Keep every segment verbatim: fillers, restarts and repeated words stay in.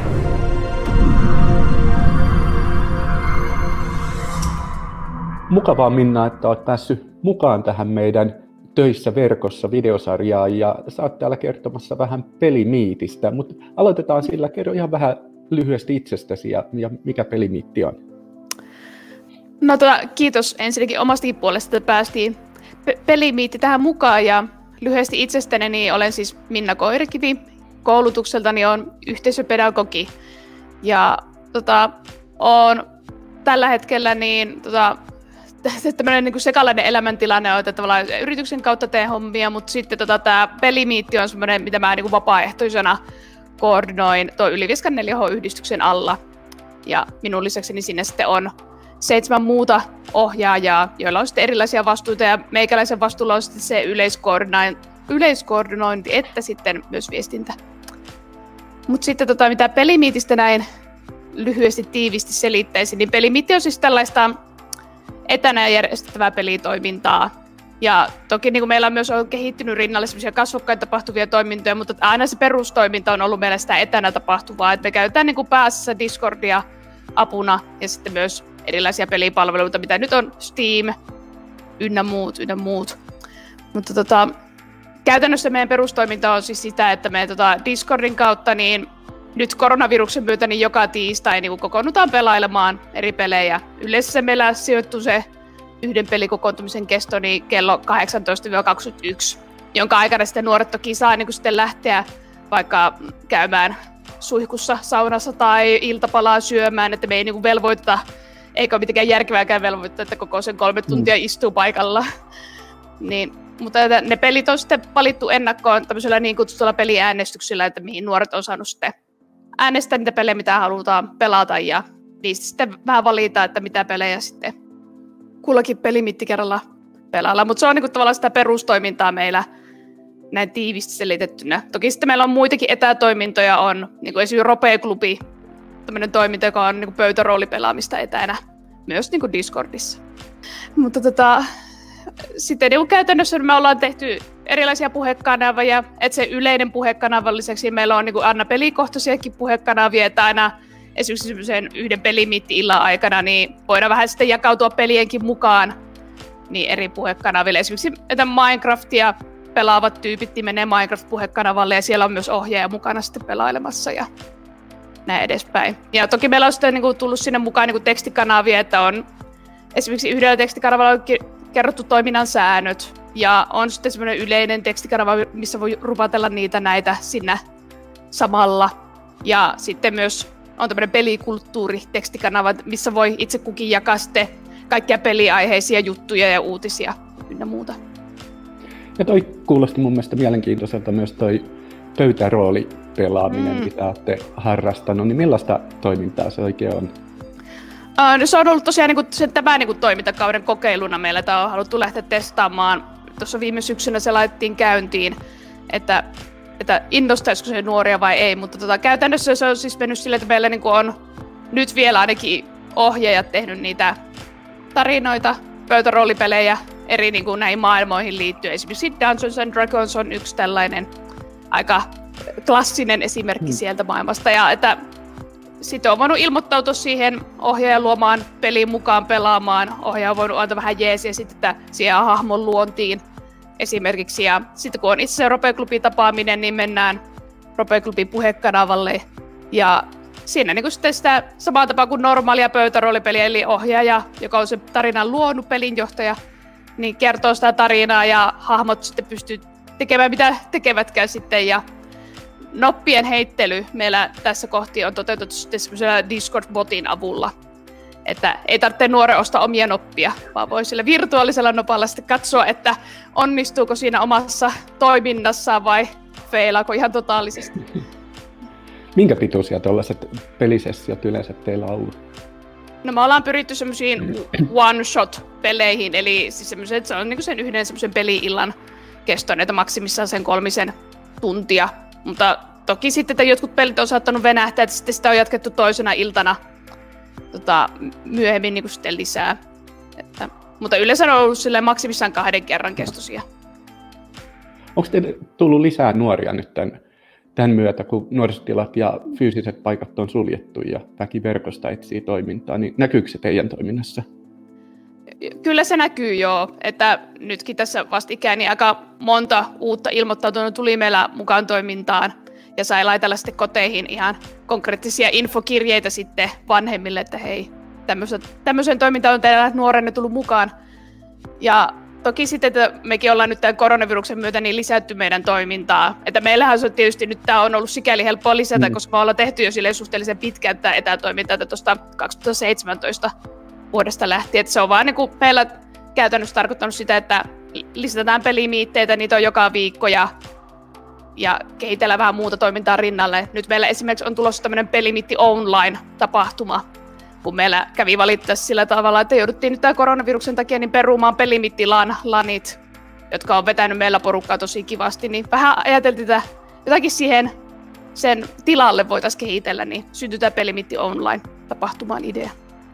Mukavaa, Minna, että olet päässyt mukaan tähän meidän Töissä verkossa -videosarjaan ja sä oot täällä kertomassa vähän pelimiitistä, mutta aloitetaan sillä, kerro ihan vähän lyhyesti itsestäsi ja, ja mikä pelimiitti on. No tota, kiitos ensinnäkin omastakin puolesta, että päästiin pe- pelimiitti tähän mukaan ja lyhyesti itsestäni niin olen siis Minna Koirikivi, koulutukseltani olen yhteisöpedagogi ja tota, olen tällä hetkellä niin tota, tämmöinen niin sekalainen elämäntilanne on, että tavallaan yrityksen kautta teen hommia, mutta sitten tota, tämä pelimiitti on semmoinen, mitä mä niin kuin vapaaehtoisena koordinoin tuon Ylivieskan neljä H-yhdistyksen alla. Ja minun lisäkseni sinne sitten on seitsemän muuta ohjaajaa, joilla on sitten erilaisia vastuuta, ja meikäläisen vastuulla on sitten se yleiskoordinointi, yleiskoordinointi että sitten myös viestintä. Mutta sitten tota, mitä pelimiitistä näin lyhyesti tiivisti selittäisin, niin pelimiitti on siis tällaista etänä järjestettävää pelitoimintaa. Ja toki niin kuin meillä on myös on kehittynyt rinnalle semmoisia kasvokkain tapahtuvia toimintoja, mutta aina se perustoiminta on ollut meillä sitä etänä tapahtuvaa. Että me käytetään niin kuin pääasiassa Discordia apuna ja sitten myös erilaisia pelipalveluita, mitä nyt on Steam ynnä muut, ynnä muut. Mutta tota, käytännössä meidän perustoiminta on siis sitä, että me tota Discordin kautta niin nyt koronaviruksen myötä niin joka tiistai niin kokoonnutaan pelailemaan eri pelejä. Yleensä se meillä sijoittuu se yhden pelikokoontumisen kesto niin kello kahdeksantoista kaksikymmentäyksi, jonka aikana sitten nuoret toki saa niin sitten lähteä vaikka käymään suihkussa, saunassa tai iltapalaa syömään, että me ei niin velvoiteta, eikä ole mitenkään järkevääkään velvoittaa, että koko sen kolme tuntia istuu paikalla. Niin, mutta ne pelit on sitten valittu ennakkoon tämmöisellä niin kutsutulla peliäänestyksellä, että mihin nuoret on saanut sitten äänestää niitä pelejä, mitä halutaan pelata, ja niistä sitten vähän valita, että mitä pelejä sitten kullakin pelimiitti kerralla pelailla. Mutta se on niinku tavallaan sitä perustoimintaa meillä näin tiivisti selitettynä. Toki sitten meillä on muitakin etätoimintoja, on niinku esimerkiksi Rope-klubi, tämmöinen toiminta, joka on niinku pöytäroolipelaamista etänä, myös niinku Discordissa. Mutta tota, sitten niinku käytännössä me ollaan tehty erilaisia puhekanavia, että se yleinen puhekanavan lisäksi meillä on niinku aina pelikohtaisiakin puhekanavia, että aina esimerkiksi semmoisen yhden pelimiitti-illan aikana niin voidaan vähän sitten jakautua pelienkin mukaan niin eri puhekanaville. Esimerkiksi että Minecraftia pelaavat tyypit menee Minecraft-puhekanavalle ja siellä on myös ohjaaja mukana sitten pelailemassa ja näin edespäin. Ja toki meillä on sitten niinku tullut sinne mukaan niinku tekstikanavia, että on esimerkiksi yhdellä tekstikanavalla on kerrottu toiminnan säännöt ja on sitten semmoinen yleinen tekstikanava, missä voi rupatella niitä näitä sinne samalla. Ja sitten myös on tämmöinen pelikulttuuri-tekstikanava, missä voi itse kukin jakaa sitten kaikkia peliaiheisia juttuja ja uutisia ynnä muuta. Ja toi kuulosti mun mielestä mielenkiintoiselta myös toi pöytäroolipelaaminen, mm. mitä olette harrastanut. Niin millaista toimintaa se oikein on? Uh, no se on ollut tosiaan niin kuin, sen, tämä niin kuin toimintakauden kokeiluna meillä. Tämä on haluttu lähteä testaamaan. Tuossa viime syksynä se laitettiin käyntiin, että että innostaisiko se nuoria vai ei, mutta tota, käytännössä se on siis mennyt sille, että meillä niin on nyt vielä ainakin ohjaajat tehnyt niitä tarinoita, pöytäroolipelejä eri niin kuin näihin maailmoihin liittyen. Esimerkiksi Dungeons and Dragons on yksi tällainen aika klassinen esimerkki hmm. sieltä maailmasta. Ja että sitten on voinut ilmoittautua siihen ohjaajan luomaan peliin mukaan pelaamaan. Ohjaaja on voinut antaa vähän jeesiä sitten, että siihen hahmon luontiin esimerkiksi. Ja sitten kun on itse se Rope-klubin tapaaminen, niin mennään Rope-klubin puhekanavalle. Ja siinä niin sitten sitä samaa tapaa kuin normaalia pöytäroolipeliä, eli ohjaaja, joka on se tarinan luonut pelinjohtaja, niin kertoo sitä tarinaa ja hahmot sitten pystyy tekemään mitä tekevätkään sitten. Ja noppien heittely meillä tässä kohti on toteutettu sitten semmoisella Discord-botin avulla. Että ei tarvitse nuoren ostaa omia noppia, vaan voi sillä virtuaalisella nopalla sitten katsoa, että onnistuuko siinä omassa toiminnassaan vai feilaako ihan totaalisesti. Minkä pituisia tuollaiset pelisessiot yleensä teillä on ollut? No me ollaan pyritty semmoisiin one-shot-peleihin, eli siis semmoisen, että se on niinku sen yhden semmoisen peli-illan kestoon, että maksimissaan sen kolmisen tuntia. Mutta toki sitten että jotkut pelit on saattanut venähtää, että sitten sitä on jatkettu toisena iltana tota, myöhemmin niin sitten lisää. Että, mutta yleensä on ollut maksimissaan kahden kerran kestoisia. Onko teille tullut lisää nuoria nyt tämän tämän myötä, kun nuorisotilat ja fyysiset paikat on suljettu ja väki verkosta etsii toimintaa, niin näkyykö se teidän toiminnassa? Kyllä se näkyy joo, että nytkin tässä vastikään niin aika monta uutta ilmoittautunut tuli meillä mukaan toimintaan ja sai laitella sitten koteihin ihan konkreettisia infokirjeitä sitten vanhemmille, että hei, tämmöiseen toimintaan on teillä nuorenne tullut mukaan. Ja toki sitten, että mekin ollaan nyt tämän koronaviruksen myötä niin lisätty meidän toimintaa. Että meillähän se on tietysti nyt tämä on ollut sikäli helppoa lisätä, mm. koska me ollaan tehty jo silleen suhteellisen pitkään tätä etätoimintaa tuosta kaksituhattaseitsemäntoista vuodesta lähtien. Että se on vaan niin kuin meillä käytännössä tarkoittanut sitä, että lisätään pelimiitteitä, niitä on joka viikko ja, ja kehitellään vähän muuta toimintaa rinnalle. Nyt meillä esimerkiksi on tulossa tämmöinen pelimiitti online-tapahtuma, kun meillä kävi valitettavasti sillä tavalla, että jouduttiin nyt tämän koronaviruksen takia niin perumaan pelimiittilan lanit, jotka on vetänyt meillä porukkaa tosi kivasti, niin vähän ajateltiin, että jotakin siihen sen tilalle voitaisiin kehitellä, niin syntyi tämä pelimiitti online-tapahtumaan idea.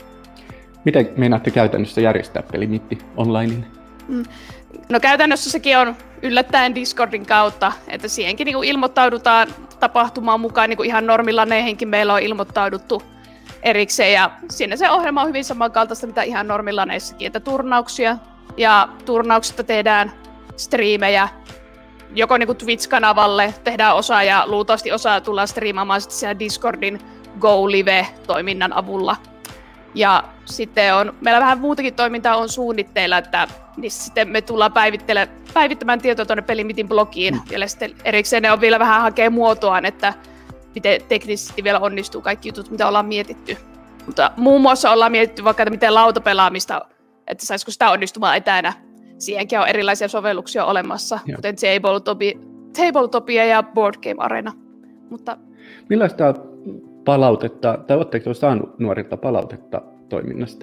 Miten meinaatte käytännössä järjestää pelimiitti onlinein? Mm. No käytännössä sekin on yllättäen Discordin kautta, että siihenkin niin kuin ilmoittaudutaan tapahtumaan mukaan, niin kuin ihan normilaneihinkin meillä on ilmoittauduttu erikseen, ja siinä se ohjelma on hyvin samankaltaista, mitä ihan normilaneissakin, että turnauksia, ja turnauksista tehdään striimejä, joko niin kuin Twitch-kanavalle tehdään osa, ja luultavasti osa tullaan striimaamaan sitten siellä Discordin Go Live-toiminnan avulla. Ja sitten on, meillä vähän muutakin toimintaa on suunnitteilla, että niin sitten me tullaan päivittämään tietoa tuonne Pelimiitin blogiin, mm. ja sitten erikseen ne on vielä vähän hakee muotoaan, että miten teknisesti vielä onnistuu kaikki jutut, mitä ollaan mietitty. Mutta muun muassa ollaan mietitty vaikka, että miten lautapelaamista, että saisiko sitä onnistumaan etänä. Siihenkin on erilaisia sovelluksia olemassa, ja. kuten Tabletopia, Tabletopia ja Board Game Arena. Mutta millaista palautetta, tai oletteko saanut nuorilta palautetta toiminnasta?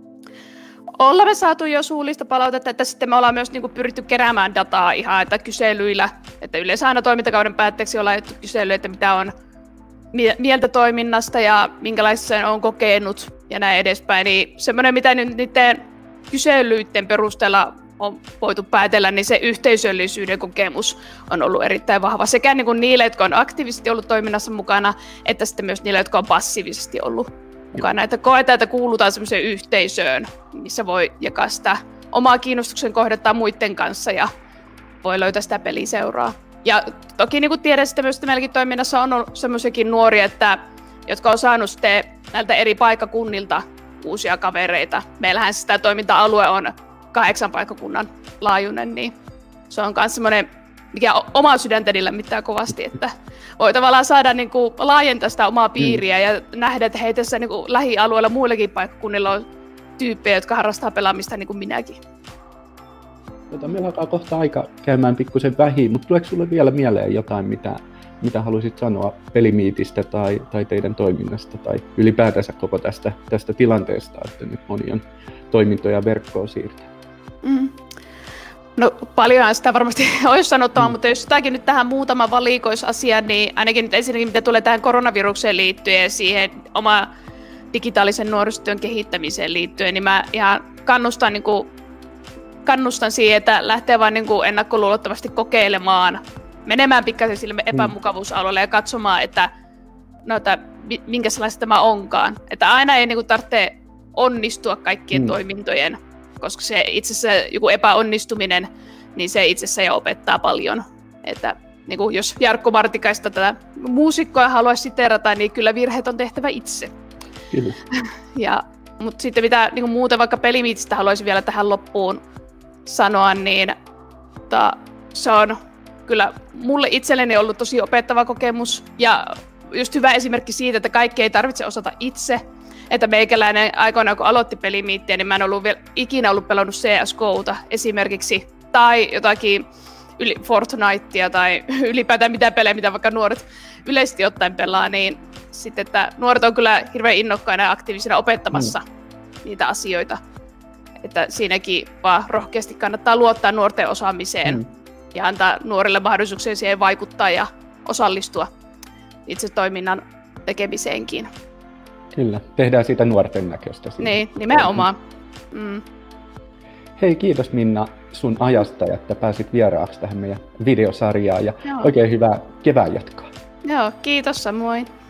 Ollaan me saatu jo suullista palautetta, että sitten me ollaan myös niin kuin pyritty keräämään dataa ihan, että kyselyillä, että yleensä aina toimintakauden päätteeksi ollaan laitettu kyselyä, että mitä on mieltä toiminnasta ja minkälaista sen on kokenut ja näin edespäin. Niin semmoinen, mitä nyt niiden kyselyiden perusteella on voitu päätellä, niin se yhteisöllisyyden kokemus on ollut erittäin vahva. Sekä niin kuin niille, jotka on aktiivisesti ollut toiminnassa mukana, että sitten myös niille, jotka on passiivisesti ollut mukana. Että koetaan, että kuulutaan semmoiseen yhteisöön, missä voi jakaa sitä omaa kiinnostuksen kohdetta muiden kanssa ja voi löytää sitä peliseuraa. Ja toki niin kuin tiedän sitten myös, että meilläkin toiminnassa on ollut semmoisiakin nuoria, että, jotka on saanut sitten näiltä eri paikkakunnilta uusia kavereita. Meillähän sitä toiminta-alue on kahdeksan paikkakunnan laajuinen, niin se on myös semmoinen, mikä omaa sydäntä lämmittää kovasti, että voi tavallaan saada niin kuin laajentaa sitä omaa piiriä mm. ja nähdä, että hei, tässä niin kuin lähialueella muillakin paikkakunnilla on tyyppejä, jotka harrastaa pelaamista niin kuin minäkin. Tota, meillä alkaa kohta aika käymään pikkusen vähin, mutta tuleeko sinulle vielä mieleen jotain, mitä, mitä haluaisit sanoa pelimiitistä tai, tai teidän toiminnasta tai ylipäätänsä koko tästä, tästä tilanteesta, että nyt moni on toimintoja verkkoon siirtää? Mm. No paljonhan sitä varmasti olisi sanottavaa, mm. mutta jos jotakin nyt tähän muutama valikoisasia, niin ainakin nyt ensinnäkin mitä tulee tähän koronavirukseen liittyen ja siihen oma digitaalisen nuorisotyön kehittämiseen liittyen, niin mä ihan kannustan, niin kuin, kannustan siihen, että lähtee vaan niin kuin ennakkoluulottomasti kokeilemaan, menemään pikkasen sille epämukavuusalueelle ja katsomaan, että, no, että minkä sellaista tämä onkaan. Että aina ei niin kuin tarvitse onnistua kaikkien mm. toimintojen, koska se itse asiassa joku epäonnistuminen, niin se itse asiassa jo opettaa paljon. Että niin kuin jos Jarkko Martikaista tätä muusikkoa haluaisi siteerata, niin kyllä virheet on tehtävä itse. Kyllä. Ja, mutta sitten mitä niin kuin muuten vaikka pelimiitistä haluaisin vielä tähän loppuun sanoa, niin ta, se on kyllä mulle itselleni ollut tosi opettava kokemus ja just hyvä esimerkki siitä, että kaikki ei tarvitse osata itse. Että meikäläinen aikoinaan, kun aloitti pelimiittiä, niin mä en ollut vielä ikinä ollut pelannut C S G O:ta esimerkiksi, tai jotakin yli Fortnitea tai ylipäätään mitä pelejä, mitä vaikka nuoret yleisesti ottaen pelaa, niin sitten, että nuoret on kyllä hirveän innokkaina ja aktiivisina opettamassa mm. niitä asioita. Että siinäkin vaan rohkeasti kannattaa luottaa nuorten osaamiseen mm. ja antaa nuorille mahdollisuuksia siihen vaikuttaa ja osallistua itse toiminnan tekemiseenkin. Kyllä, tehdään siitä nuorten näköistä. Niin, nimenomaan. Mm. Hei, kiitos Minna sun ajasta, että pääsit vieraaksi tähän meidän videosarjaan ja Joo. oikein hyvää kevään jatkoa. Joo, kiitos samoin.